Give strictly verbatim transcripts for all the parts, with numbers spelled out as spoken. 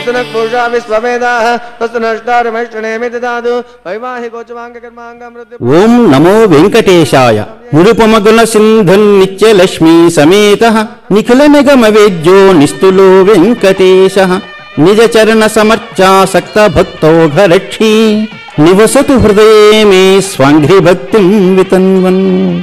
पुरुषा विश्ववेदाः तस्य नष्टारमैष्टनेमि ददातु वैवाहिकोचमाङ्गकर्माङ्गमृत्यु। ओम नमो वेंकटेशाय। मुरुपमगुण सिंधुन् नित्यलक्ष्मी समेतः निखिल निगम वेद्यो निस्तुलो वेंकटेशः निज चरण समर्चासक्त भक्तोघरक्षी निवसतु हृदये मे स्वांघ्रि भक्तिं वितन्वन्।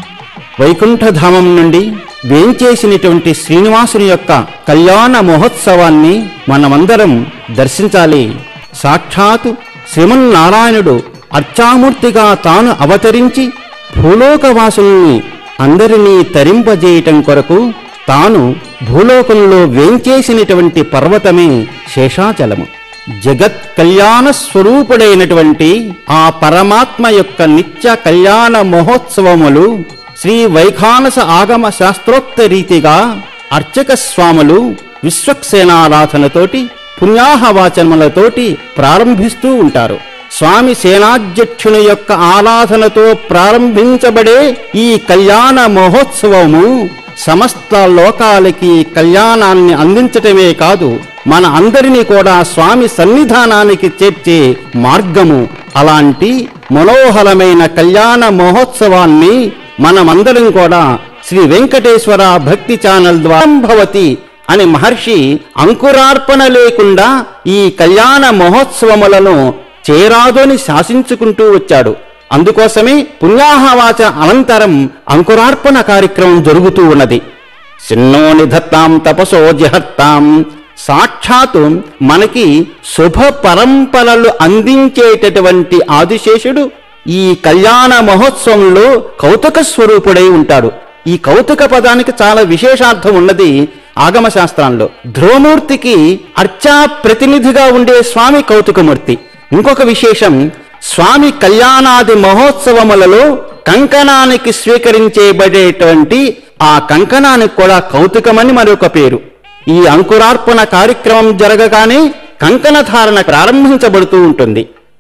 వైకుంఠధామం నుండి వేంచేసినటువంటి శ్రీనివాసుని యొక్క కళ్యాణ మహోత్సవాన్ని మనమందరం దర్శించాలి. సాక్షాత్ శ్రీమన్నారాయణుడు అర్చామూర్తిగా తాను అవతరించి భూలోకవాసుల్ని అందరినీ తరింపజేయటం కొరకు తాను భూలోకంలో వేంచేసినటువంటి పర్వతమే శేషాచలము. జగత్ కళ్యాణ స్వరూపుడైనటువంటి ఆ పరమాత్మ యొక్క నిత్య కళ్యాణ మహోత్సవములు శ్రీ వైఖానస ఆగమ శాస్త్రోక్త రీతిగా అర్చక స్వాములు విశ్వక్సేనారాధనతోటి పుణ్యాహవాచనములతోటి ప్రారంభిస్తూ ఉంటారు. స్వామి సేనాధ్యక్షుని యొక్క ఆరాధనతో ప్రారంభించబడే ఈ కళ్యాణ మహోత్సవము సమస్త లోకాలకి కళ్యాణాన్ని అందించటమే కాదు, మన అందరినీ కూడా స్వామి సన్నిధానానికి చేర్చే మార్గము. అలాంటి మనోహరమైన కళ్యాణ మహోత్సవాన్ని మనమందరం కూడా శ్రీ వెంకటేశ్వర భక్తి ఛానల్ ద్వారా భవతి అని మహర్షి అంకురార్పణ లేకుండా ఈ కళ్యాణ మహోత్సవములను చేరాదని శాసించుకుంటూ వచ్చాడు. అందుకోసమే పుణ్యాహవాచ అనంతరం అంకురార్పణ కార్యక్రమం జరుగుతూ ఉన్నది. సిన్నో నిధత్తాం తపసో జహత్తాం. సాక్షాత్తు మనకి శుభ పరంపరలు అందించేటటువంటి ఆదిశేషుడు ఈ కళ్యాణ మహోత్సవంలో కౌతుక స్వరూపుడై ఉంటాడు. ఈ కౌతుక పదానికి చాలా విశేషార్థం ఉన్నది ఆగమ శాస్త్రంలో. ధ్రువమూర్తికి అర్చా ప్రతినిధిగా ఉండే స్వామి కౌతుకమూర్తి. ఇంకొక విశేషం, స్వామి కళ్యాణాది మహోత్సవములలో కంకణానికి స్వీకరించేబడేటువంటి ఆ కంకణానికి కూడా కౌతుకమని మరొక పేరు. ఈ అంకురార్పణ కార్యక్రమం జరగగానే కంకణ ధారణ ప్రారంభించబడుతూ ఉంటుంది.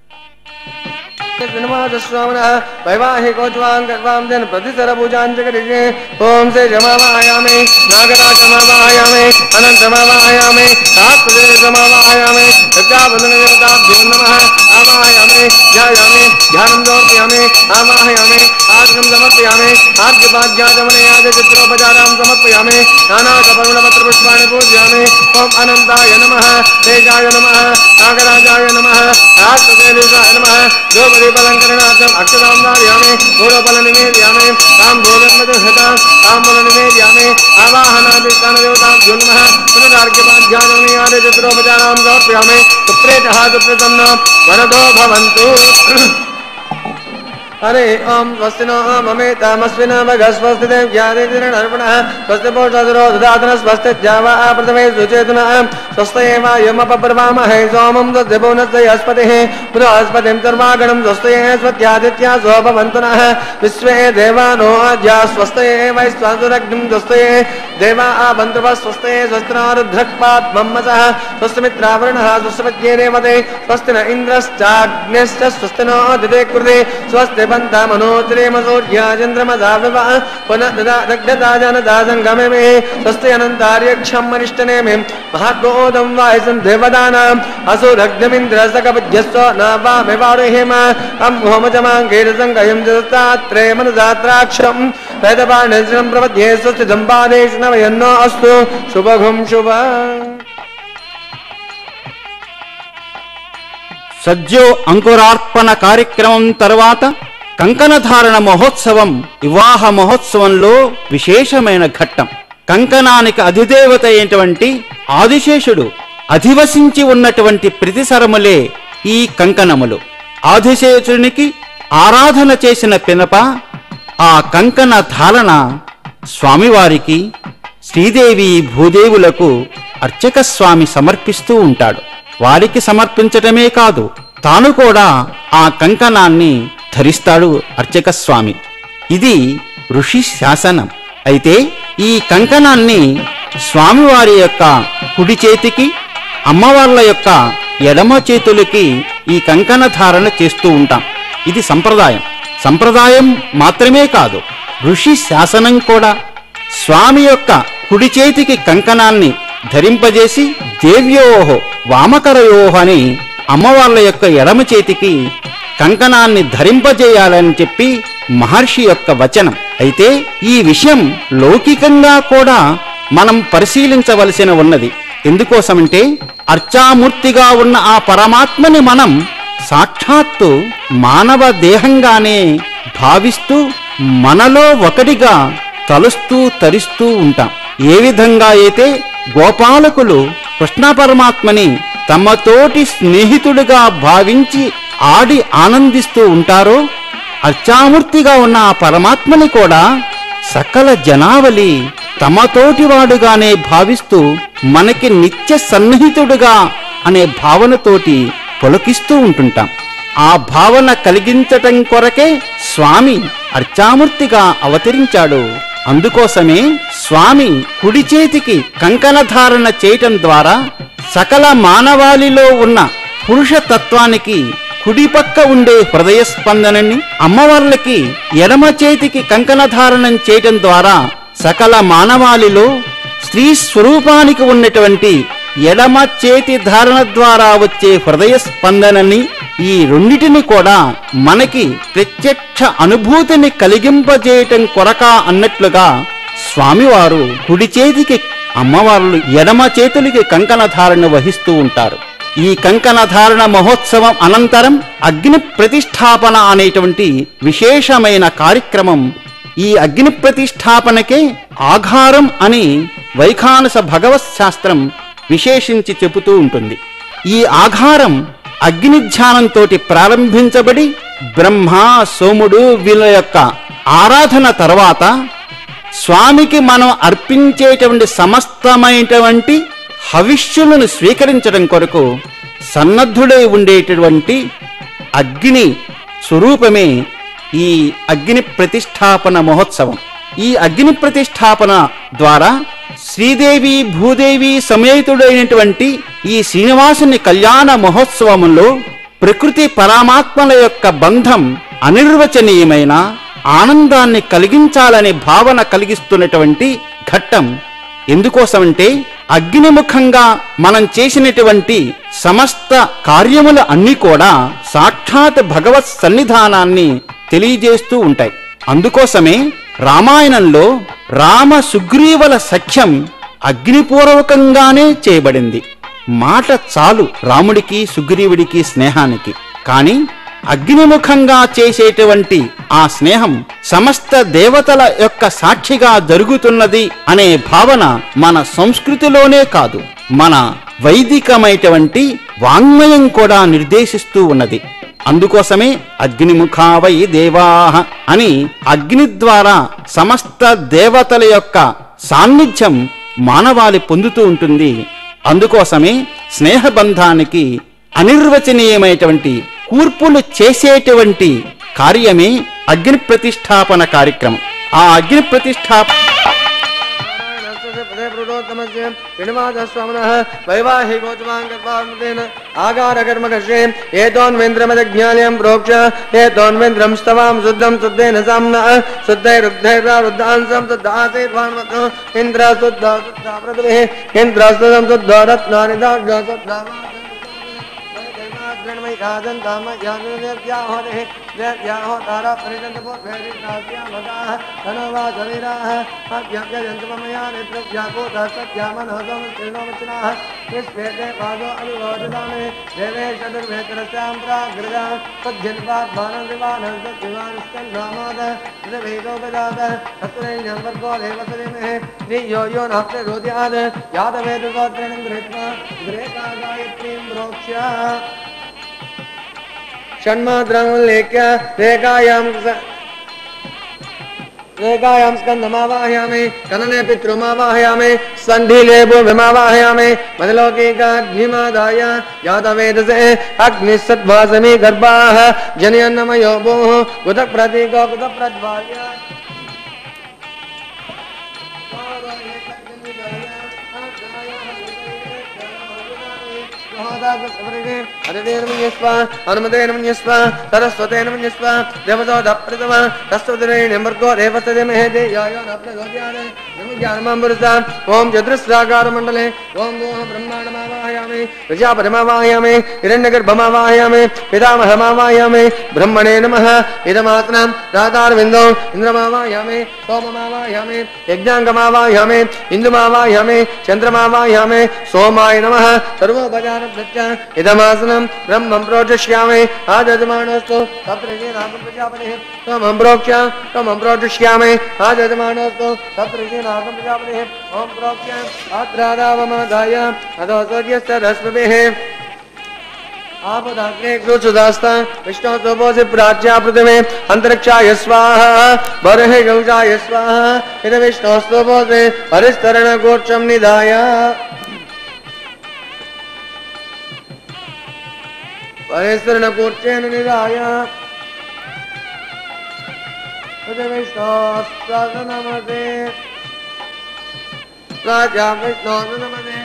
वैवाहिकोच्वाङ्गर्वां प्रतिसरभुजाञ्जकरिषे ओं से जमावायामे नागराजमावायामे अनन्तमावायामे तात्पर्यमावायामे प्रजापतिदेवताभ्यो नमः आवाहयामे ध्यायामे ध्यानं समर्पयामे आवाहयामे आसनं समर्पयामे आर्घ्यपाद्याचमनयाद चित्रोपचारां समर्पयामे नानाकपर्णपत्रपुष्पाणि पूजयामे ओं अनन्ताय नमः तेजाय नमः नागराजाय नमः राष्ट्रदेवाय नमः द्रौपदीपलङ्करणार्थम् अक्षतां धारयामि गौरवफलनिवेदयामि तां गोदन्मदहृतां ताम्बूलनिवेदयामि आवाहनादिष्टानदेवताभ्यो नमः पुनरार्घ्यपाद्याचमनयाद चित्रोपचारां समर्पयामि सुप्रेतः सुप्रसन्न वरदो भवन्तु। हरे ओम स्वस्ति नो ममेतामस्विन भगस्वस्ति देव्यादितिर्नर्पणः स्वस्ति पोषधरो ददातन स्वस्ति जावा प्रथमे सुचेतनः स्वस्ति वायुमपब्रवामहे सोमं स्वस्ति भुवनस्य यस्पतिः बृहस्पतिं सर्वागणं स्वस्ति स्वत्यादित्या स्वभवन्तु नः विश्वे देवानो आद्या स्वस्ति वैश्वानरग्निं स्वस्ति देवा बन्धवः स्वस्ति स्वस्तिनारुद्रक्पाद्मम्मसः स्वस्ति मित्रावरुणः स्वस्ति रेवते स्वस्ति न इन्द्रश्चाग्निश्च स्वस्ति नो दिते कृते स्वस्ति बन्धा मनोत्रेमसूर्या चन्द्रमसा विवाह पुनः ददा दग्धता जनता सङ्गमे मे स्वस्ति अनन्तार्यक्षं मनिष्ठने मे महागोदं वायसं देवदानाम् असुरग्निमिन्द्रसकपद्यस्व न वामेवारुहेम अं होमजमाङ्गेन सङ्गयं जगत्तात्रे मनसात्राक्षं वेदपाणिश्रं प्रपद्ये स्वस्ति सम्पादेश नवयन्नो अस्तु शुभघुं शुभ। సజ్జో అంకురార్పణ కార్యక్రమం తర్వాత కంకణధారణ మహోత్సవం వివాహ మహోత్సవంలో విశేషమైన ఘట్టం. కంకణానికి అధిదేవత అయినటువంటి ఆదిశేషుడు అధివసించి ఉన్నటువంటి ప్రతిసరములే ఈ కంకణములు. ఆదిశేషునికి ఆరాధన చేసిన పినప ఆ కంకణ ధారణ స్వామివారికి శ్రీదేవి భూదేవులకు అర్చక స్వామి సమర్పిస్తూ ఉంటాడు. వారికి సమర్పించటమే కాదు, తాను కూడా ఆ కంకణాన్ని ధరిస్తాడు అర్చక స్వామి. ఇది ఋషి శాసనం. అయితే ఈ కంకణాన్ని స్వామివారి యొక్క కుడి చేతికి, అమ్మవార్ల యొక్క ఎడమ చేతులకి ఈ కంకణ ధారణ చేస్తూ ఉంటాం. ఇది సంప్రదాయం. సంప్రదాయం మాత్రమే కాదు, ఋషి శాసనం కూడా. స్వామి యొక్క కుడి చేతికి కంకణాన్ని ధరింపజేసి దేవ్యోహో వామకరయోహ అని అమ్మవార్ల యొక్క ఎడమ చేతికి కంకణాన్ని ధరింపజేయాలని చెప్పి మహర్షి యొక్క వచనం. అయితే ఈ విషయం లౌకికంగా కూడా మనం పరిశీలించవలసిన ఉన్నది. ఎందుకోసమంటే అర్చామూర్తిగా ఉన్న ఆ పరమాత్మని మనం సాక్షాత్తు మానవ దేహంగానే భావిస్తూ మనలో ఒకటిగా తలుస్తూ తరిస్తూ ఉంటాం. ఏ విధంగా అయితే గోపాలకులు కృష్ణ పరమాత్మని తమతోటి స్నేహితుడిగా భావించి ఆడి ఆనందిస్తూ ఉంటారో, అర్చామూర్తిగా ఉన్న ఆ పరమాత్మని కూడా సకల జనావళి తమతోటివాడుగానే భావిస్తూ మనకి నిత్య సన్నిహితుడుగా అనే భావనతోటి పులకిస్తూ ఉంటుంటాం. ఆ భావన కలిగించటం కొరకే స్వామి అర్చామూర్తిగా అవతరించాడు. అందుకోసమే స్వామి కుడి చేతికి కంకణధారణ చేయటం ద్వారా సకల మానవాళిలో ఉన్న పురుషతత్వానికి కుడిపక్క ఉండే హృదయ స్పందనని, అమ్మవార్లకి ఎడమ చేతికి కంకణధారణం చేయటం ద్వారా సకల మానవాళిలో స్త్రీ స్వరూపానికి ఉన్నటువంటి ఎడమ చేతి ధారణ ద్వారా వచ్చే హృదయ స్పందనని, ఈ రెండిటిని కూడా మనకి ప్రత్యక్ష అనుభూతిని కలిగింపజేయటం కొరకా అన్నట్లుగా స్వామివారు కుడి చేతికి, అమ్మవార్లు ఎడమ చేతులకి కంకణధారణ వహిస్తూ ఉంటారు. ఈ కంకణధారణ మహోత్సవం అనంతరం అగ్ని ప్రతిష్టాపన అనేటువంటి విశేషమైన కార్యక్రమం. ఈ అగ్ని ప్రతిష్టాపనకే ఆఘారం అని వైఖానస భగవత్ శాస్త్రం విశేషించి చెబుతూ ఉంటుంది. ఈ ఆఘారం అగ్ని ధ్యానంతో ప్రారంభించబడి బ్రహ్మ, సోముడు వీళ్ళ యొక్క ఆరాధన తర్వాత స్వామికి మనం అర్పించేటువంటి సమస్తమైనటువంటి హవిష్యులను స్వీకరించడం కొరకు సన్నద్ధుడై ఉండేటటువంటి అగ్ని స్వరూపమే ఈ అగ్ని ప్రతిష్టాపన మహోత్సవం. ఈ అగ్ని ప్రతిష్టాపన ద్వారా శ్రీదేవి భూదేవి సమేతుడైనటువంటి ఈ శ్రీనివాసుని కళ్యాణ మహోత్సవంలో ప్రకృతి పరమాత్మల యొక్క బంధం అనిర్వచనీయమైన ఆనందాన్ని కలిగించాలనే భావన కలిగిస్తున్నటువంటి ఘట్టం. ఎందుకోసమంటే అగ్నిముఖంగా మనం చేసినటువంటి సమస్త కార్యములు అన్నీ కూడా సాక్షాత్ భగవత్ సన్నిధానాన్ని తెలియజేస్తూ ఉంటాయి. అందుకోసమే రామాయణంలో రామ సుగ్రీవుల సఖ్యం అగ్నిపూర్వకంగానే చేయబడింది. మాట చాలు రాముడికి సుగ్రీవుడికి స్నేహానికి, కానీ అగ్నిముఖంగా చేసేటువంటి ఆ స్నేహం సమస్త దేవతల యొక్క సాక్షిగా జరుగుతున్నది అనే భావన మన సంస్కృతిలోనే కాదు, మన వైదికమైనటువంటి వాంగ్మయం కూడా నిర్దేశిస్తూ ఉన్నది. అందుకోసమే అగ్నిముఖా వై దేవాః అని అగ్ని ద్వారా సమస్త దేవతల యొక్క సాన్నిధ్యం మానవాళి పొందుతూ ఉంటుంది. అందుకోసమే స్నేహబంధానికి అనిర్వచనీయమైనటువంటి కూర్పులు చేసేటువంటి కార్యమే అగ్ని ప్రతిష్టాపన కార్యక్రమం. ఆ అగ్ని ప్రతిష్టాపన ఆగారకర్మకర్షేం ఏతోన్వేంద్రమదజ్ఞాలయం ప్రోక్ష ఏతోన్వేంద్రం స్తవాం శుద్ధం శుద్ధేన సామ్న శుద్ధైరుద్ధైర్వృద్ధాంసం శుద్ధాసైర్వాన్వతో ఇంద్ర శుద్ధ శుద్ధ పృథివీ ఇంద్ర శుద్ధం శుద్ధ రత్నాని దాఢ్య శుద్ధ षण्मात्रांलेख्य रेखायां रेखायां स्कंधमावाहयामि कनने पितृमावाहयामि सन्धिले भूमिमावाहयामि मदलौकिकाग्निमादाय यातवेदसे अग्निसद्वासमी गर्भाः जनयन्नमयो भूः कुतः प्रतीको कुतः प्रज्वाल्य हनुमतेन मन्यस्व सरस्वतेन मन्यस्व देवतो दप्रतम तस्वदरेण मर्गो देवतदे महेदे यायो नप्ने गोद्याने नमज्ञानमृता ओम चतुस्राकार मंडले ओम गोह ब्रह्मांडमावाहयामि प्रजापतिमावाहयामि हिरण्यगर्भमावाहयामि पितामहमावाहयामि ब्रह्मणे नमः इदमात्मनं रातारविन्दो इंद्रमावाहयामि सोममावाहयामि यज्ञांगमावाहयामि इंदुमावाहयामि चंद्रमावाहयामि सोमाय नमः सर्वोपचारभृत्य इदमासनं ब्रह्मं प्रोचष्यामि आजयमानोऽस्तु तत्रजेनागं प्रजापतिः त्वमं प्रोक्ष्य त्वमं प्रोचष्यामि आजयमानोऽस्तु तत्रजेनागं प्रजापतिः ओम प्रोक्ष्य आत्रादावमादाय अधो सूर्यस्य रश्मिभिः आपदाग्ने क्रोचदास्ता विष्णुस्तोपोऽसि प्राच्या पृथिवे अंतरिक्षाय स्वाहा बर्हि गौजाय स्वाहा इद विष्णुस्तोपोऽसि हरिस्तरणगोर्चं निधाय हरिस्तरणगोर्चेन निधाय इद विष्णुस्तनमते राजा विष्णुनमते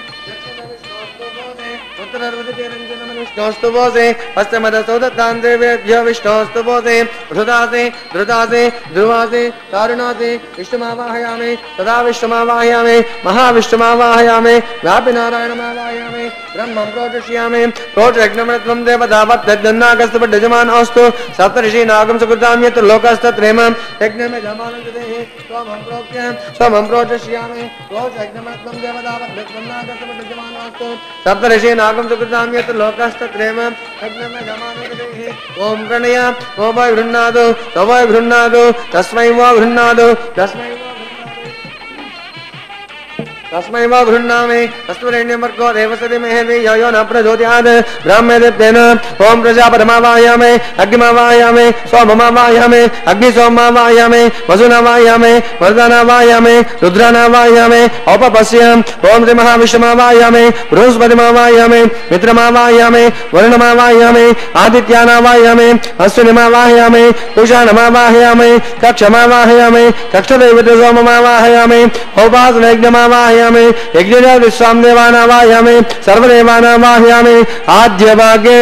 विष्णोस्तु बोसे पश्चिमदसौदत्तान्देवेभ्यो विष्णोस्तु बोसे धृतासे धृतासे ध्रुवासे तारुणासे विष्णुमावाहयामि तदा विष्णुमावाहयामि महाविष्णुमावाहयामि व्यापिनारायणमावाहयामि ब्रह्मं प्रोचष्यामि प्रोचयज्ञमृत्वं देवतावत्तज्जन्नागस्तपड्डजमानोऽस्तु सप्तऋषीनागं सुकृतां यत् लोकस्तत्रेम यज्ञमेजमानजतेः स्वमं प्रोक्ष्य स्वमं प्रोचष्यामि प्रोचयज्ञमृत्वं देवतावत्तज्जन्नागस्तपड्डजमानोऽस्तु सप्तऋषीनागं सुकृतां यत् लोकस्तत्रेम यज्ञमेजमानजतेः ओम प्रणय ओम वै गृह्णातु स वै गृह्णातु तस्मै वो गृह्णातु तस्मै तस्मै वा गृह्णामि तस्मरेण्यमर्गो देवसति मेहदि यो यो न प्रचोदयात् ब्राह्मणेन ओम प्रजापतिमावाहयामि अग्निमावाहयामि सोममावाहयामि अग्निसोममावाहयामि वसुनावाहयामि वरदानावाहयामि रुद्रानावाहयामि औपपश्यम् ओम श्री महाविष्णुमावाहयामि बृहस्पतिमावाहयामि मित्रमावाहयामि वरुणमावाहयामि आदित्यानावाहयामि अश्विनीमावाहयामि कुशानमावाहयामि कक्षमावाहयामि कक्षदेवतसोममावाहयामि औपासनयज्ञमावाहयामि यज्ञ विश्वामदेवानावाहयामि सर्वदेवानावाहयामि आद्यभागे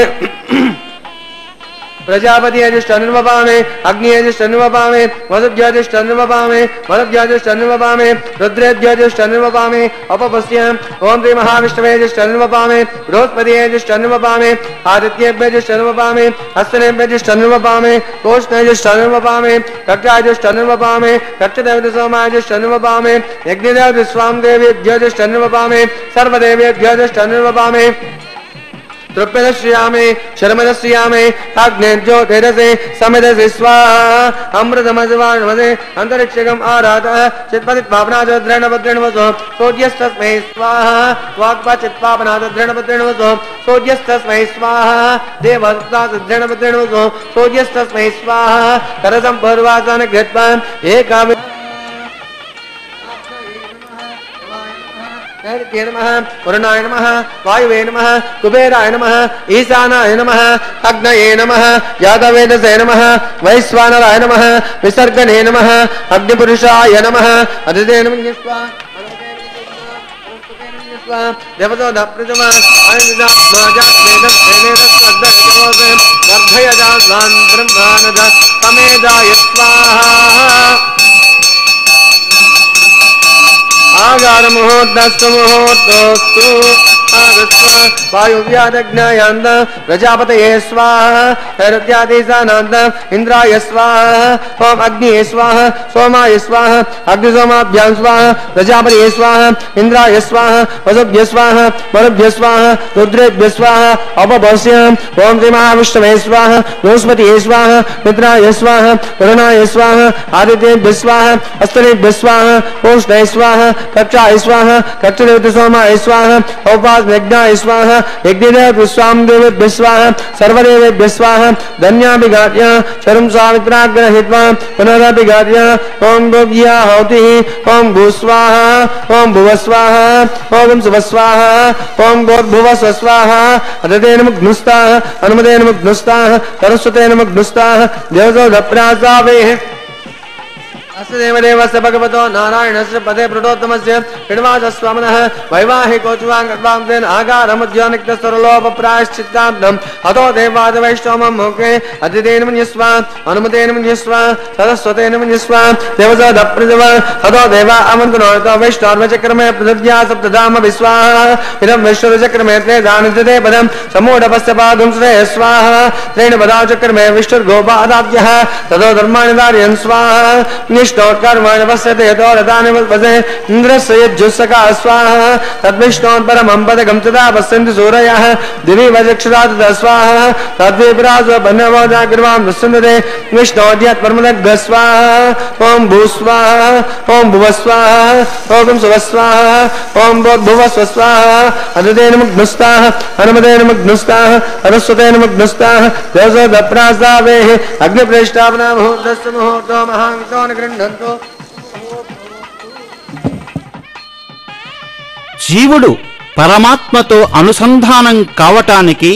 प्रजापति अधिष्ठाननुपपामि अग्नि अधिष्ठाननुपपामि वसुध्याधिष्ठाननुपपामि मरुध्याधिष्ठाननुपपामि रुद्रेध्याधिष्ठाननुपपामि अपपश्यम् ओम श्री महाविष्णवे अधिष्ठाननुपपामि बृहस्पति अधिष्ठाननुपपामि आदित्येभ्यधिष्ठाननुपपामि अश्विनेभ्यधिष्ठाननुपपामि कोष्णेधिष्ठाननुपपामि कक्षाधिष्ठाननुपपामि कक्षदेवतसोमाधिष्ठाननुपपामि यज्ञदेवस्वामदेवेभ्यधिष्ठाननुपपामि सर्वदेवेभ्यधिष्ठाननुपपामि तृप्यदश्रियामि शर्मदश्रियामि अग्नेज्योतिरसे समिदसि स्वाहा अमृतमजवाणमसे अंतरिक्षगम् आराधः चित्पतित्पापनादद्रणभद्रणवसो सोऽद्यस्तस्मै स्वाहा वाक्पाचित्पापनादद्रणभद्रणवसो सोऽद्यस्तस्मै स्वाहा देवदत्तादद्रणभद्रणवसो सोऽद्यस्तस्मै स्वाहा करसम्पर्वासानकृत्वा एका नमः वरुणाय नमः वायुवे नमः कुबेराय नमः ईशानाय नमः अग्नये नमः यादवेदसे नमः वैश्वानराय नमः विसर्गने नमः अग्निपुरुषाय नमः अदिते नमः देवतो दप्रजम वर्धयजान् ब्रह्मानद समेदाय स्वाहा आगार मुहूर्तस्तु मुहूर्तोस्तु आगस्व वायुव्यादग्नायान्त प्रजापतये स्वाहा नैऋत्यादिशानान्त इंद्राय स्वाहा ओम अग्निये स्वाहा सोमाय स्वाहा अग्निसोमाभ्यां स्वाहा प्रजापतये स्वाहा इंद्राय स्वाहा वसुभ्य स्वाहा मरुभ्य स्वाहा रुद्रेभ्य स्वाहा अपभस्यम् ओम श्री महाविष्णवे स्वाहा बृहस्पतये स्वाहा मित्राय स्वाहा वरुणाय स्वाहा आदित्येभ्य स्वाहा अश्विनेभ्य स्वाहा उष्णाय स्वाहा कक्षाय स्वाहा कक्षदेवतसोमाय स्वाहा औपासनयज्ञाय स्वाहा यज्ञदेव स्वामदेवेभ्य स्वाहा सर्वदेवेभ्य स्वाहा धन्याभिघात्य शरं सावित्राग्रहित्वा पुनरभिघात्य ओम भुव्याहुतिः ओम भूस्वाहा ओम भुवस्वाहा ओम सुवस्वाहा ओम भूर्भुवस्वाहा अदतेन मुग्नुस्ताः अनुमतेन मुग्नुस्ताः सरस्वतेन मुग्नुस्ताः देवतो दप्रासावेः अस्य देवदेवस्य भगवतो नारायणस्य पदे प्रोटोत्तमस्य पिण्वासस्वामिनः वैवाहिकोच्वाङ्गत्वाङ्गेन आगारमुद्योनिक्तसरलोपप्रायश्चित्ताब्दम् अतो देवादिवैष्णवं मुखे अतिथेन मन्यस्व अनुमतेन मन्यस्व सरस्वतेन मन्यस्व देवसदप्रजव अतो देवा अमन्त्रणो वैष्णवचक्रमे पृथिव्या सप्तधाम विश्वाहा इदं वैष्णवचक्रमे ते दानजते पदं समूढपस्य पादं श्रेय स्वाहा त्रेण पदाचक्रमे विष्णुर्गोपादाद्यः ततो धर्माणि धारयन् स्वाहा निष्ठोत्कर्माणि पश्यते यतो रथानि वसे इन्द्रस्य यज्जुस्सका स्वाहा तद्विष्णोत्परमं पदकं तदा पश्यन्ति सूरयः दिवि वचक्षुरा तदा स्वाहा तद्विप्रासो बन्नवो जागृवां दृश्यन्ते विष्णोद्यत्परमदग्ग स्वाहा ॐ भूस्वाहा ॐ भुवस्वाहा ॐ सुवस्वाहा ॐ भूर्भुवस्व स्वाहा अनुदेन मुग्धस्ताः अनुमदेन मुग्धस्ताः अनुस्वतेन मुग्धस्ताः देवसदप्रासावेः अग्निप्रेष्ठापना मुहूर्तस्य मुहूर्तो महामितो निगृह्णन्तु జీవుడు పరమాత్మతో అనుసంధానం కావటానికి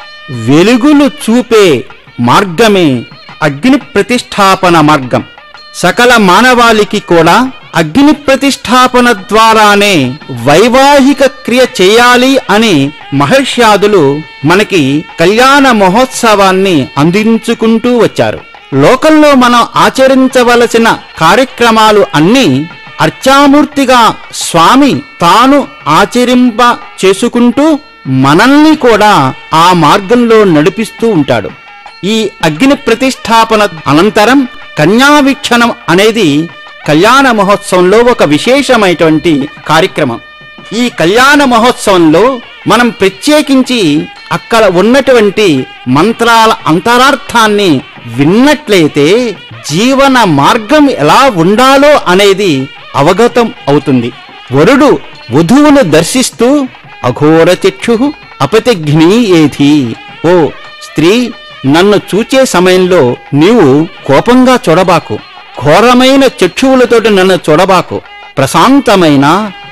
వెలుగులు చూపే మార్గమే అగ్ని ప్రతిష్టాపన మార్గం. సకల మానవాళికి కూడా అగ్ని ప్రతిష్టాపన ద్వారానే వైవాహిక క్రియ చేయాలి అని మహర్ష్యాదులు మనకి కళ్యాణ మహోత్సవాన్ని అందించుకుంటూ వచ్చారు. లోకంలో మనం ఆచరించవలసిన కార్యక్రమాలు అన్నీ అర్చామూర్తిగా స్వామి తాను ఆచరింప చేసుకుంటూ మనల్ని కూడా ఆ మార్గంలో నడిపిస్తూ ఉంటాడు. ఈ అగ్ని ప్రతిష్టాపన అనంతరం కన్యావీక్షణం అనేది కళ్యాణ మహోత్సవంలో ఒక విశేషమైనటువంటి కార్యక్రమం. ఈ కళ్యాణ మహోత్సవంలో మనం ప్రత్యేకించి అక్కడ ఉన్నటువంటి మంత్రాల అంతరార్థాన్ని విన్నట్లయితే జీవన మార్గం ఎలా ఉండాలో అనేది అవగతం అవుతుంది. వరుడు వధువును దర్శిస్తూ అఘోర చక్షు అపతిఘ్ని ఏధి, ఓ స్త్రీ, నన్ను చూచే సమయంలో నీవు కోపంగా చూడబాకు, ఘోరమైన చక్షువులతోటి నన్ను చూడబాకు, ప్రశాంతమైన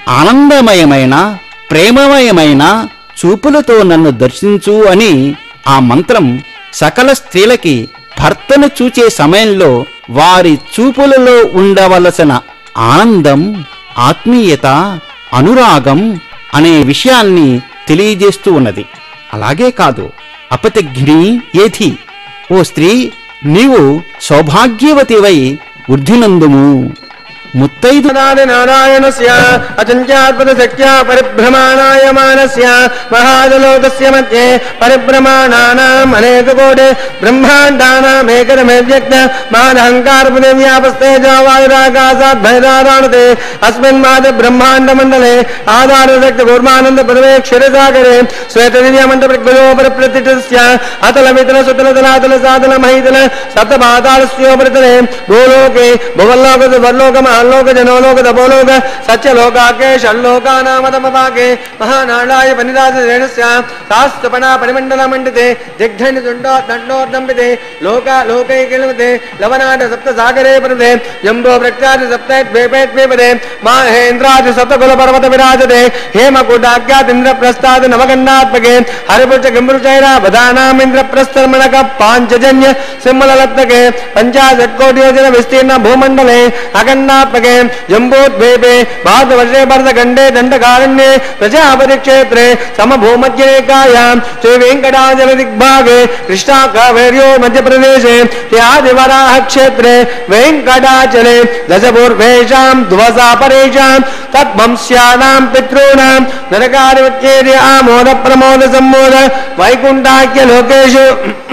ఆనందమయమైన ప్రేమమయమైన చూపులతో నన్ను దర్శించు అని ఆ మంత్రం సకల స్త్రీలకి భర్తను చూచే సమయంలో వారి చూపులలో ఉండవలసిన ఆనందం, ఆత్మీయత, అనురాగం అనే విషయాన్ని తెలియజేస్తూ ఉన్నది. అలాగే కాదు, అపతిఘ్ని ఏధి, ఓ స్త్రీ, నీవు సౌభాగ్యవతివై వృద్ధినందుము. ముత్తైదు నారాయణస్య అచంచాద్భుత శక్త్యా పరిభ్రమాణాయమానస్య మహాజలోకస్య మధ్యే పరిభ్రమాణానాం అనేకకోటి బ్రహ్మాండానామేకరమే వ్యక్త మాదహంకార పృథివ్యాపస్తేజో వాయురాకాశాత్ భైరారాణతే అస్మిన్ మాద బ్రహ్మాండ మండలే ఆధార శక్తి కూర్మానంద పదవే క్షీరసాగరే శ్వేతదివ్యమంట ప్రజ్ఞో పరిప్రతిష్ఠస్య అతల వితల సుతల తలాతల సాతల మహితల సప్తపాతాళస్యోపరితలే భూలోకే భువల్లోక వర్లోక लोक जनोलोक तपोलोक सत्यलोकाके षण्लोकानामतमपाके महानाळाय वनिदास रेणस्य शास्त्रपणा परिमण्डल मण्डिते दिग्धण्ड दुण्डो दण्डोर्दम्बिते लोका लोकैकिलमते लवनाट सप्त सागरे परते जम्बो वृक्षादि सप्तैद्वेपेद्वेपदे माहेन्द्रादि सप्तकुल पर्वत विराजते हेमकूटाख्यात इन्द्रप्रस्थाद नवगण्डात्मके हरिपुरुष किम्बुरुचैरा बधानाम इन्द्रप्रस्थर्मणक पाञ्चजन्य सिंहललत्तके पञ्चाशत्कोटियोजन विस्तीर्ण भूमण्डले अखण्डात्मके जम्बोद्वीपे भारतवर्षे भरतखण्डे दण्डकारण्ये प्रजापति क्षेत्रे समभूमध्यरेखायां श्रीवेङ्कटाचलदिग्भागे कृष्णाकावेर्यो मध्यप्रदेशे आदिवराह क्षेत्रे वेङ्कटाचले दशपूर्वेषां द्वसा परेषां तद्वंश्यानां पितॄणां नरकारिवत्येर्य आमोद प्रमोद सम्मोद वैकुण्ठाख्य लोकेषु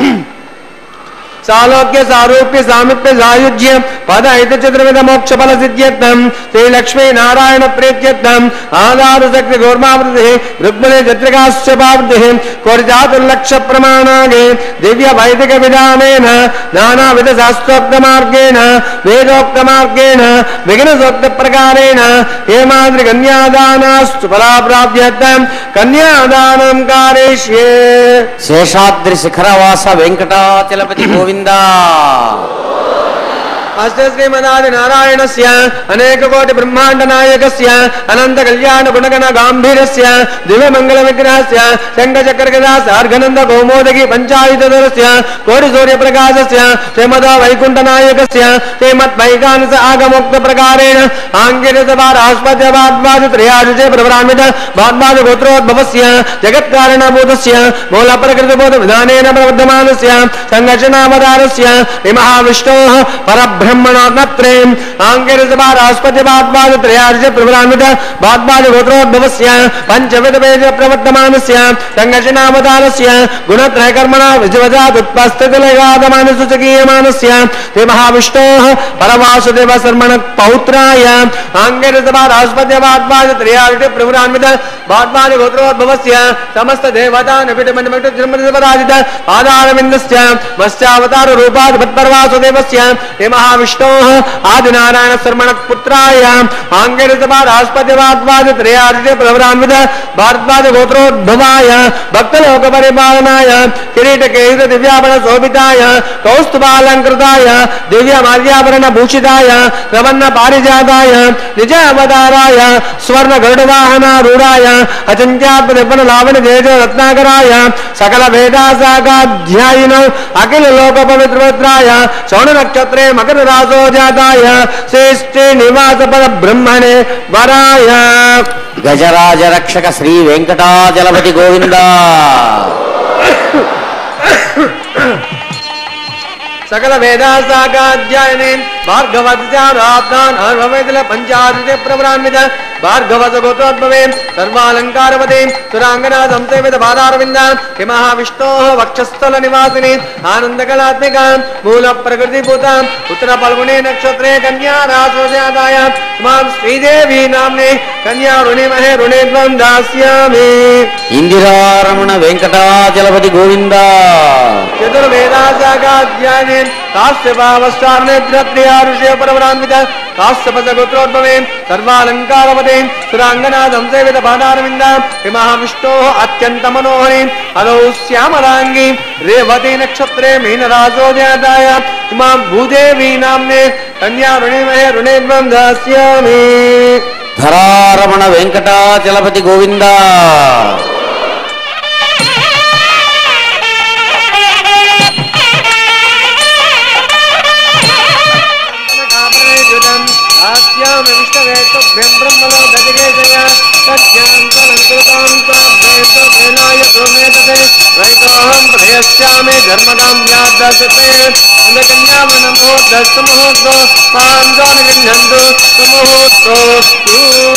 सालोक्य सारूप्य सामिप्य सायुज्य पद हित चतुर्विध मोक्ष फल सिद्ध्यर्थम श्री लक्ष्मी नारायण प्रीत्यर्थम आधार शक्ति गौर्मावृति रुक्मिणी जत्रिकाश्च पावृति कोटिजातुर्लक्ष प्रमाणागे दिव्य वैदिक विधानेन नानाविध शास्त्रोक्त मार्गेण वेदोक्त मार्गेण विघ्नसोक्त प्रकारेण हेमाद्रि कन्यादानास्तु फला प्राप्त्यर्थम कन्यादानं कारयिष्ये शेषाद्रि शिखरवास वेंकटाचलपति गोविंदा अस्य श्रीमदादि नारायणस्य अनेक कोटि ब्रह्मांड नायकस्य अनंत कल्याण गुणगण गांभीर्यस्य दिव्य मंगल विग्रहस्य शंख चक्र गदा सार्गनंद कौमोदकी पंचायुधरस्य कोटि सूर्य प्रकाशस्य श्रीमदा वैकुंठ नायकस्य श्रीमद् वैगानस आगमोक्त प्रकारेण आंगिरसवार आस्पद्य वाद्वाद त्रयाजुषे प्रवरान्वित वाद्वाद गोत्रोद्भवस्य जगत् कारणभूतस्य मूल प्रकृति बोध विधानेन प्रवर्धमानस्य संघर्षणावतारस्य महाविष्णोः परब्रह्मणोत्त्रयम् आंगिरसवार आस्पद्य वाद्वाद त्रयाजुषे प्रवरान्वित वाद्वाद गोत्रोद्भवस्य पंचविध वेद प्रवर्धमानस्य संघर्षणावतारस्य गुणत्रय कर्मणा विजवजात उत्पस्थितिलगादमानस्य चकीयमानस्य ते महाविष्णोः परवासुदेव शर्मण पौत्राय आंगिरसवार आस्पद्य वाद्वाद त्रयाजुषे प्रवरान्वित वाद्वाद गोत्रोद्भवस्य समस्त देवता निपिटमण्डमण्ड जन्मनिपराजित पादारविन्दस्य मत्स्यावतार रूपात् भट्टर्वासुदेवस्य हे महाविष्णोः आदिनारायण शर्मण पुत्राय आंगिरसवार आस्पद्य वाद्वाद त्रयाजुषे प्रवरान्वित वाद्वाद गोत्रोद्भवाय भक्तलोक परिपालनाय किरीटकेयुत दिव्याभरण शोभिताय कौस्तुभालंकृताय दिव्य माल्याभरण भूषिताय प्रवन्न पारिजाताय निज अवताराय स्वर्ण गरुडवाहनारूढाय अचिन्त्यात्म निपुण लावण्य तेज रत्नाकराय सकल वेदासागाध्यायिन अखिल लोक पवित्रपुत्राय श्रवण नक्षत्रे मकर रासो जाताय श्रेष्ठे निवास पद ब्रह्मणे वराय गजराज रक्षक श्री वेंकटाचलपति गोविंद सकल वेदासागाध्यायिने भार्गवत्यारात्नान् पंचादशे प्रवरान्वित भार्गवत गोत्रोद्भवे सर्वालंकारवते सुरांगना संसेवित पादारविन्दां हे महाविष्णोः वक्षस्थल निवासिनी आनंदकलात्मिका मूल प्रकृति भूता उत्तर फाल्गुनी नक्षत्रे कन्या रासोजाताय मां श्रीदेवी नाम्ने कन्या ऋणीमहे ऋणे त्वं दास्यामि इंदिरारमण वेंकटाचलपति गोविंद चतुर्वेदासागाध्यायिने काश्यपावस्तार्नेत्रत्रियारुषे परवरान्वित काश्यपसगोत्रोद्भवे सर्वालंकारवते सुरांगना संसेवित पादारविन्दां हे महाविष्णोः अत्यंत मनोहरी अदौ श्यामलांगी रेवती नक्षत्रे मीनरासो जाताय इमां भूदेवी नाम्ने कन्या ऋणीमहे ऋणे त्वं दास्यामि धरारमण वेंकटाचलपति गोविंद प्रयस्यामि धर्मकाम्यादर्शते कन्यावनमो दस्तमुहूर्तो पाञ्चानगण्यन्तु सुमुहूर्तोऽस्तु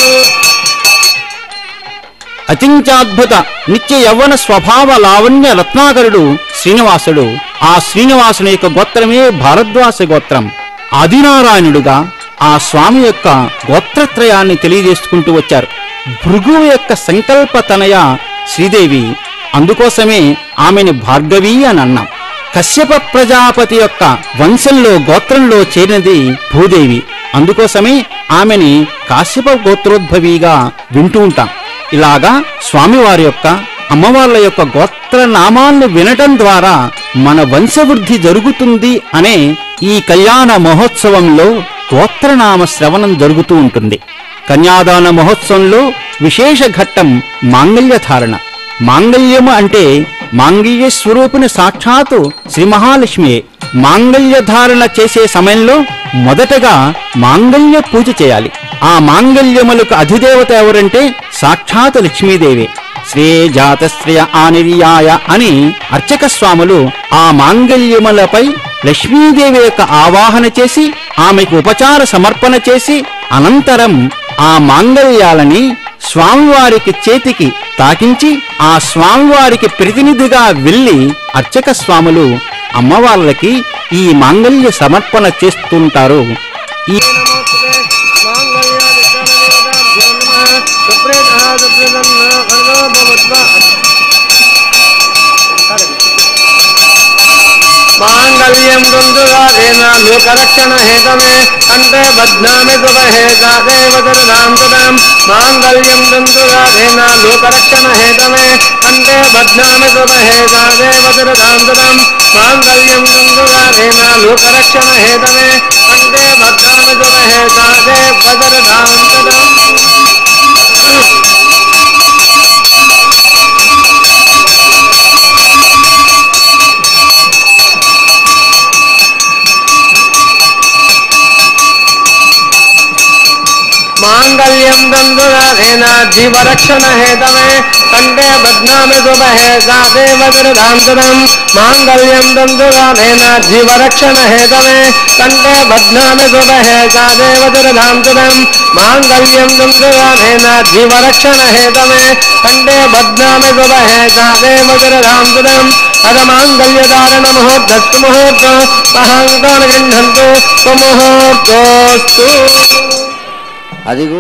అత్యంతాద్భుత నిత్య యవ్వన స్వభావ లావణ్య రత్నాకరుడు శ్రీనివాసుడు. ఆ శ్రీనివాసుని యొక్క గోత్రమే భారద్వాస గోత్రం. ఆదినారాయణుడుగా ఆ స్వామి యొక్క గోత్రత్రయాన్ని తెలియజేసుకుంటూ వచ్చారు. భృగువు యొక్క సంకల్ప తనయ శ్రీదేవి, అందుకోసమే ఆమెని భార్గవి అని అన్నాం. కశ్యప ప్రజాపతి యొక్క వంశంలో గోత్రంలో చేరినది భూదేవి, అందుకోసమే ఆమెని కాశ్యప గోత్రోద్భవిగా వింటూ ఉంటాం. ఇలాగా స్వామివారి యొక్క అమ్మవార్ల యొక్క గోత్ర నామాన్ని వినటం ద్వారా మన వంశవృద్ధి జరుగుతుంది అనే ఈ కళ్యాణ మహోత్సవంలో గోత్రనామ శ్రవణం జరుగుతూ ఉంటుంది. కన్యాదాన మహోత్సవంలో విశేష ఘట్టం మాంగళ్యధారణ. మాంగళ్యము అంటే మాంగళ్య స్వరూపిణి సాక్షాత్తు శ్రీ మహాలక్ష్మియే. మాంగళ్యధారణ చేసే సమయంలో మొదటగా మాంగళ్య పూజ చేయాలి. ఆ మాంగళ్యములకు అధిదేవత ఎవరంటే సాక్షాత్ లక్ష్మీదేవి. శ్రేజాతశ్రియ ఆనిర్యాయ అని అర్చక స్వాములు ఆ మాంగళ్యములపై లక్ష్మీదేవి యొక్క ఆవాహన చేసి ఆమెకు ఉపచార సమర్పణ చేసి అనంతరం ఆ మాంగళ్యాలని స్వామివారికి చేతికి తాకించి ఆ స్వామివారికి ప్రతినిధిగా వెళ్లి అర్చక స్వాములు అమ్మవార్లకి ఈ మాంగళ్య సమర్పణ చేస్తుంటారు. ఈ मांगल्यं दुन्दुराधेन लोकरक्षण हेतवे कंठे बध्नामि सुभहेता देवदरदां तदां मांगल्यं दुन्दुराधेन लोकरक्षण हेतवे कंठे बध्नामि सुभहेता देवदरदां तदां मांगल्यं दुन्दुराधेन लोकरक्षण हेतवे कंठे भद्रामि सुमहे साधे वज्रधां तदम् मांगल्यम दंदुराधेन जीवरक्षण हेतवे कंठे बध्नामि शुभहे साधे वज्रधां तदम् मांगल्यम दंदुराधेन जीवरक्षण हेतवे कंठे बध्नामि शुभहे साधे वज्रधां तदम् मांगल्यम दंदुराधेन जीवरक्षण हेतवे कंठे बध्नामि शुभहे साधे वज्रधां तदम् अद मांगल्यधारण मुहूर्तस्तु मुहूर्तो महांकान् गृह्णन्तु सुमुहूर्तोऽस्तु అదిగో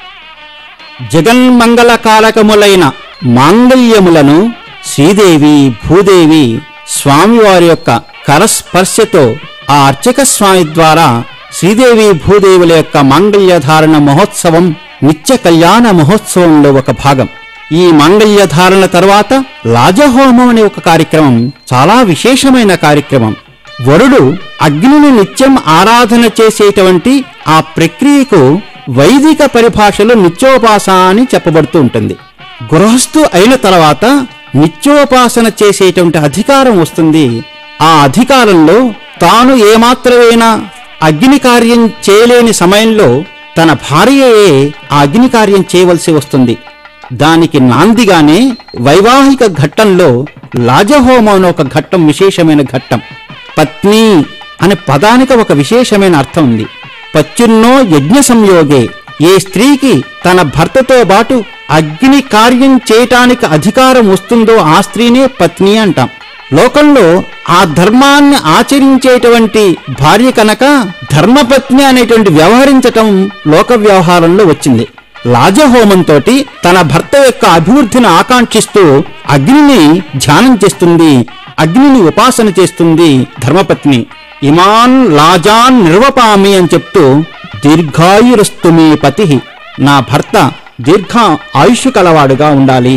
జగన్మంగళకారకములైన మాంగళ్యములను శ్రీదేవి భూదేవి స్వామివారి యొక్క కరస్పర్శతో ఆ అర్చక స్వామి ద్వారా శ్రీదేవి భూదేవుల యొక్క మాంగళ్యధారణ మహోత్సవం నిత్య కళ్యాణ మహోత్సవంలో ఒక భాగం. ఈ మాంగళ్యధారణ తర్వాత లాజహోమం అనే ఒక కార్యక్రమం చాలా విశేషమైన కార్యక్రమం. వరుడు అగ్నిని నిత్యం ఆరాధన చేసేటువంటి ఆ ప్రక్రియకు వైదిక పరిభాషలో నిత్యోపాస అని చెప్పబడుతూ ఉంటుంది. గృహస్థు అయిన తర్వాత నిత్యోపాసన చేసేటువంటి అధికారం వస్తుంది. ఆ అధికారంలో తాను ఏమాత్రమైనా అగ్ని కార్యం చేయలేని సమయంలో తన భార్యయే ఆ అగ్ని కార్యం చేయవలసి వస్తుంది. దానికి నాందిగానే వైవాహిక ఘట్టంలో లాజహోమం అనే ఒక ఘట్టం విశేషమైన ఘట్టం. పత్ని అనే పదానికి ఒక విశేషమైన అర్థం ఉంది. పత్యున్నో యజ్ఞ సంయోగే, ఏ స్త్రీకి తన భర్తతో పాటు అగ్ని కార్యం చేయటానికి అధికారం వస్తుందో ఆ స్త్రీనే పత్ని అంటాం. లోకంలో ఆ ధర్మాన్ని ఆచరించేటువంటి భార్య కనుక ధర్మపత్ని అనేటువంటి వ్యవహరించటం లోక వ్యవహారంలో వచ్చింది. లాజహోమంతో తన భర్త యొక్క అభివృద్ధిని ఆకాంక్షిస్తూ అగ్నిని ధ్యానం చేస్తుంది, అగ్నిని ఉపాసన చేస్తుంది ధర్మపత్ని. ఇమాన్ లాజాన్ నిర్వపామి అని చెప్తూ దీర్ఘాయురస్తు మే పతి, నా భర్త దీర్ఘ ఆయుష్ కలవాడుగా ఉండాలి.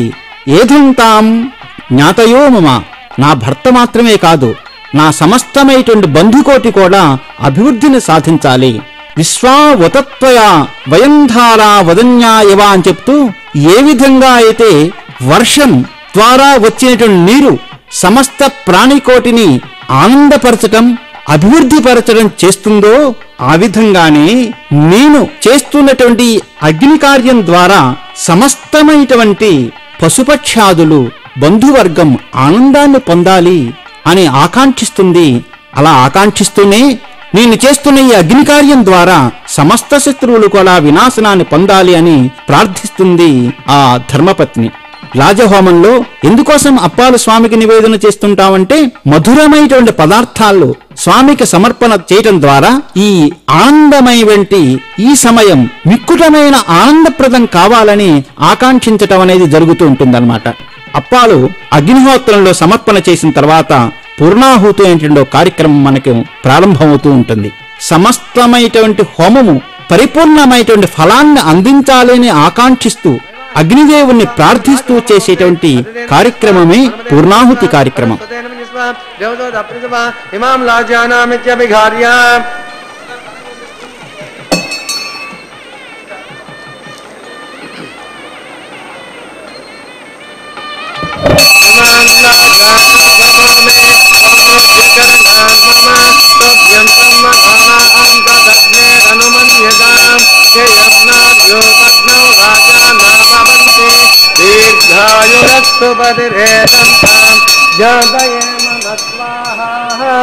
ఏదంతాం జ్ఞాతయో మమ, నా భర్త మాత్రమే కాదు నా సమస్తమైనటువంటి బంధుకోటి కూడా అభివృద్ధిని సాధించాలి. విశ్వావతత్వయా వయంధారా వదన్యాయవా అని చెప్తూ ఏ విధంగా అయితే వర్షం ద్వారా వచ్చినటువంటి నీరు సమస్త ప్రాణికోటిని ఆనందపరచటం అభివృద్ధిపరచడం చేస్తుందో ఆ విధంగానే నేను చేస్తున్నటువంటి అగ్ని కార్యం ద్వారా సమస్తమైనటువంటి పశుపక్షాదులు బంధువర్గం ఆనందాన్ని పొందాలి అని ఆకాంక్షిస్తుంది. అలా ఆకాంక్షిస్తూనే నేను చేస్తున్న ఈ అగ్ని కార్యం ద్వారా సమస్త శత్రువులు కూడా వినాశనాన్ని పొందాలి అని ప్రార్థిస్తుంది ఆ ధర్మపత్ని. లాజహోమంలో ఎందుకోసం అప్పాలు స్వామికి నివేదన చేస్తుంటామంటే మధురమైనటువంటి పదార్థాలు స్వామికి సమర్పణ చేయటం ద్వారా ఈ ఆనందమైనటువంటి ఈ సమయం మిక్కుటమైన ఆనందప్రదం కావాలని ఆకాంక్షించటం అనేది జరుగుతూ ఉంటుందన్నమాట. అప్పాలు అగ్నిహోత్రంలో సమర్పణ చేసిన తర్వాత పూర్ణాహుతి అనేటువంటి కార్యక్రమం మనకు ప్రారంభమవుతూ ఉంటుంది. సమస్తమైనటువంటి హోమము పరిపూర్ణమైనటువంటి ఫలాన్ని అందించాలని ఆకాంక్షిస్తూ అగ్నిదేవుణ్ణి ప్రార్థిస్తూ చేసేటువంటి కార్యక్రమమే పూర్ణాహుతి కార్యక్రమం. ఇమాం లాజానామిత్యభిఘార్య దీర్ఘాయురస్తు పతిరేదంతాం జాతయేమ నత్వాహా.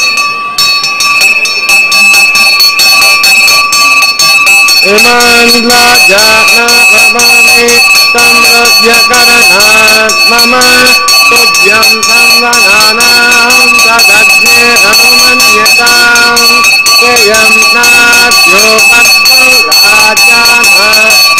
ఇమాన్ లాజానామమి సంరజ్యకరణాత్ మమ తుభ్యం సంవనానాం తదగ్నే అనుమన్యతాం త్వయం నాద్యోపద్మౌ రాజానా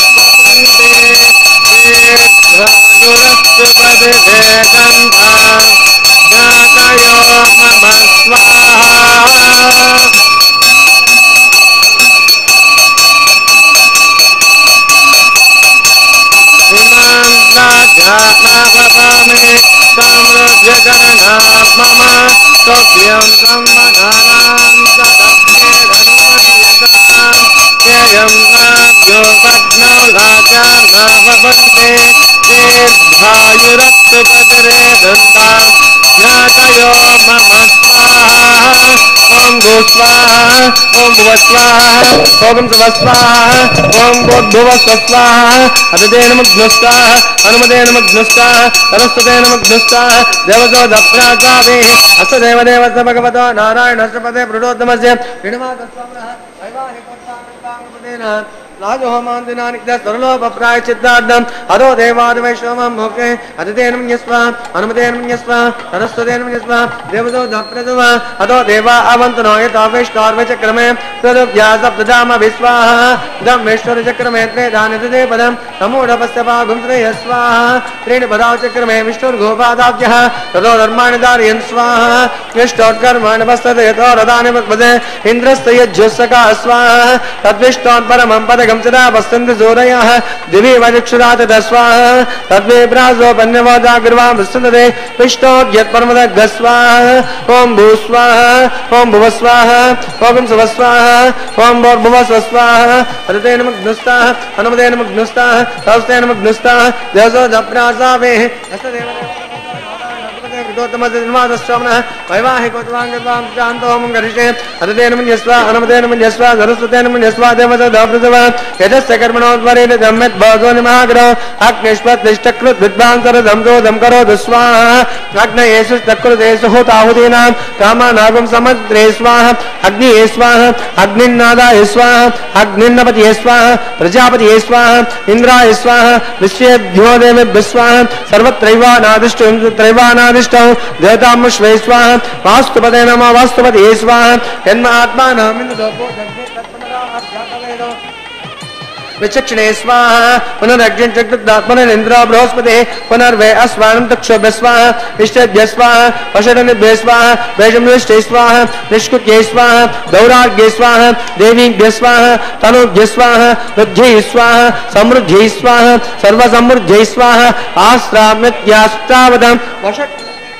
దీర్ఘాయురస్తు పతిరేదంతాం జాతయో మమ స్వాహా. ఇమాం లాజానామమి సంరజ్యకరణాత్ మమ తుభ్యం సంవనానాం తదగ్నే ओम गो स्वाहा ओम भुव स्वाहा ओम सुव स्वाहा ओम गोद्भुव स्वाहा अदते नमग्नो स्वाहा हनुमते नमग्नो स्वाहा सरस्वते नमग्नो स्वाहा देवतो दप्राचावे अस्त देवदेवस्य भगवतो नारायणस्य पदे प्रणोतमस्य ऋणमातस्वामः वैवाहिकोत्साहकामपदेन राजहोमान्दिनानिक्य सरलोपप्राय चित्तार्थम् अदो देवादिवैष्णवं मुखे अदते नमः हनुमते नमः सरस्वते नमः देवतो दप्रदव अदो देवा अवन्तनो यथावेष्टार्व चक्रमे तदुभ्या सप्तधाम विस्वाहा दम्मेश्वर चक्रमे त्रेधानिदते पदं तमोढपस्य पागुं त्रयः स्वाहा त्रीणि पदाव चक्रमे विष्णुर्गोपादाभ्यः ततो धर्माणि धारयन् स्वाहा विष्णोत्कर्माणि वस्तते यतो रदानि पदे इन्द्रस्य यज्जुस्सका स्वाहा तद्विष्णोत् परमं पदगं सदा वसन्ति सूरयः दिवि वचक्षुरात् स्वाहा तद्विभ्रासो पन्यवोजागर्वां विस्तते विष्णोद्यत्परमदग् स्वाहा ओम भू स्वाहा ओम भुव स्वाहा ओम सुव स्वाहा ओम भूर्भुव स्व स्वाहा अदते नमग्नो स्वाहा हनुमते नमग्नो स्वाहा सरस्वते नमग्नो स्वाहा देवतो दप्राचावे अस्त देवदेवस्य वैवाहिकोत्वाङ्गत्वां शान्तोम गरिषे अदते नमः स्वाहा हनुमते नमः स्वाहा सरस्वते नमः स्वाहा देवतो दप्रदव यजस्य कर्मणोद्वरेण धम्मेत् भवतो निमाग्रह अग्निष्पत्तिष्ठकृत् विद्वांसरदं दोदं करोतु स्वाहा अग्नयेषु चक्रुतेषु होताहुतीनां कामानागं समुद्रे स्वाहा अग्निये स्वाहा अग्निन्नादाय स्वाहा अग्निन्नपतये स्वाहा प्रजापतये स्वाहा इंद्राय स्वाहा विश्वेभ्यो देवेभ्यः स्वाहा सर्वत्रैवानादिष्टं त्रैवानादिष्टौ देवतामुष्वे स्वाहा वास्तुपते नमः वास्तुपतये स्वाहा जन्मात्मानामिन्दोपो जग्ने तत्पनराध्यातवेदो विचक्षणे स्वाहा पुनरग्निं चक्रदात्मनेन्द्रो बृहस्पति पुनर्वे अस्वानं तक्षोभ्य स्वाहा इष्टेभ्य स्वाहा पशुनिभ्य स्वाहा वैषम्यष्टे स्वाहा निष्कुत्यै स्वाहा दौरार्घ्ये स्वाहा देवीभ्य स्वाहा तनुभ्य स्वाहा रुद्ध्यै स्वाहा समृद्ध्यै स्वाहा सर्वसमृद्ध्यै स्वाहा आस्त्रामित्याष्टावदं वषट्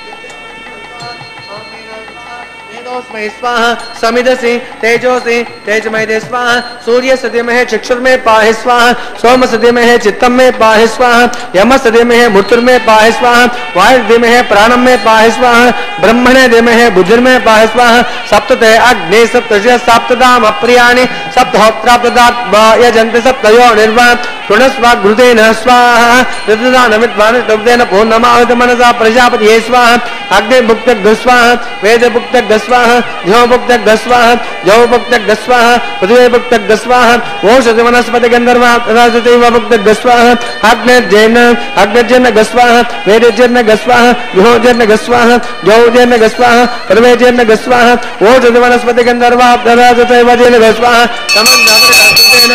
स्वाहा समिदसि तेजोसि तेजमय स्वाहा सूर्य सदिमहे चक्षुर्मे पाहि स्वाहा सोम सदिमहे चित्तम में पाहि स्वाहा यम सदिमहे मूर्तिर्मे पाहि स्वाहा वायुर्दिमहे प्राणम में पाहि स्वाहा ब्रह्मणे दिमहे बुद्धिर्मे पाहि स्वाहा सप्तते अग्नि सप्तशय सप्तदाम अप्रियाणि सप्तहोत्राप्तदात् यजन्ति सप्तयो निर्वाण पुनस्वाग्रुतेन स्वाहा ऋतुदानमित्वानुष्टुप्तेन पूर्णमाहुत मनसा प्रजापतिये स्वाहा अग्निभुक्तग् स्वाहा वेदभुक्तग् स्वाहा ज्योभुक्तग् स्वाहा जौभुक्तग् स्वाहा पृथिवीभुक्तग् स्वाहा ओषधि वनस्पति गन्धर्वा तथासतैव भुक्तग् स्वाहा अग्निर्जैन अग्निर्जन्नग् स्वाहा वेदजन्नग् स्वाहा ज्योजन्नग् स्वाहा जौजन्नग् स्वाहा पृथिवीजन्नग् स्वाहा ओषधि वनस्पति गन्धर्वा तथासतैव जन्नग् स्वाहा समन्नामृतेन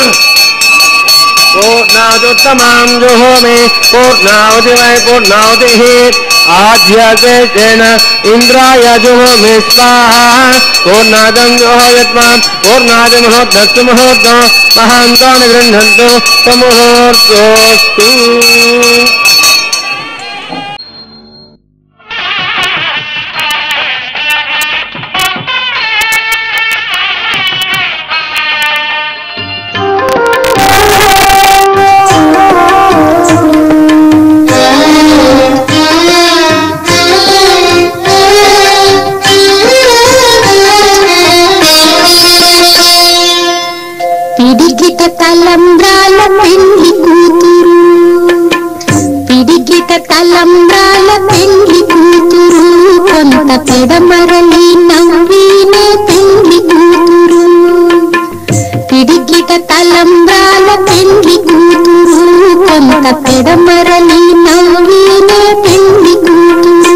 पूर्णादुत्तमां जुहोमि पूर्णावति वै पूर्णावतिः आज्यतेन इन्द्राय जुहोमि स्वाहा पूर्णादं जुहोयत्वां पूर्णादिमुहूर्तस्तु मुहूर्तो महान्तो निगृह्णन्तु समुहूर्तोऽस्तु తలంబ్రాల పెళ్లి కూతురు పిడికిట తలంబ్రాల పెళ్లి కూతురు కొంత పెడమరలి నవ్వినే పెళ్లి కూతురు పిడికిట తలంబ్రాల పెళ్లి కూతురు కొంత పెడమరలి నవ్వినే పెళ్లి కూతురు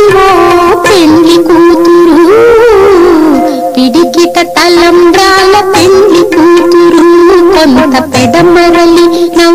ఓ పెండ్లి కూతురు, పిడికిట తలంబ్రాల పెండ్లి కూతురు, కొంత పెడమరలి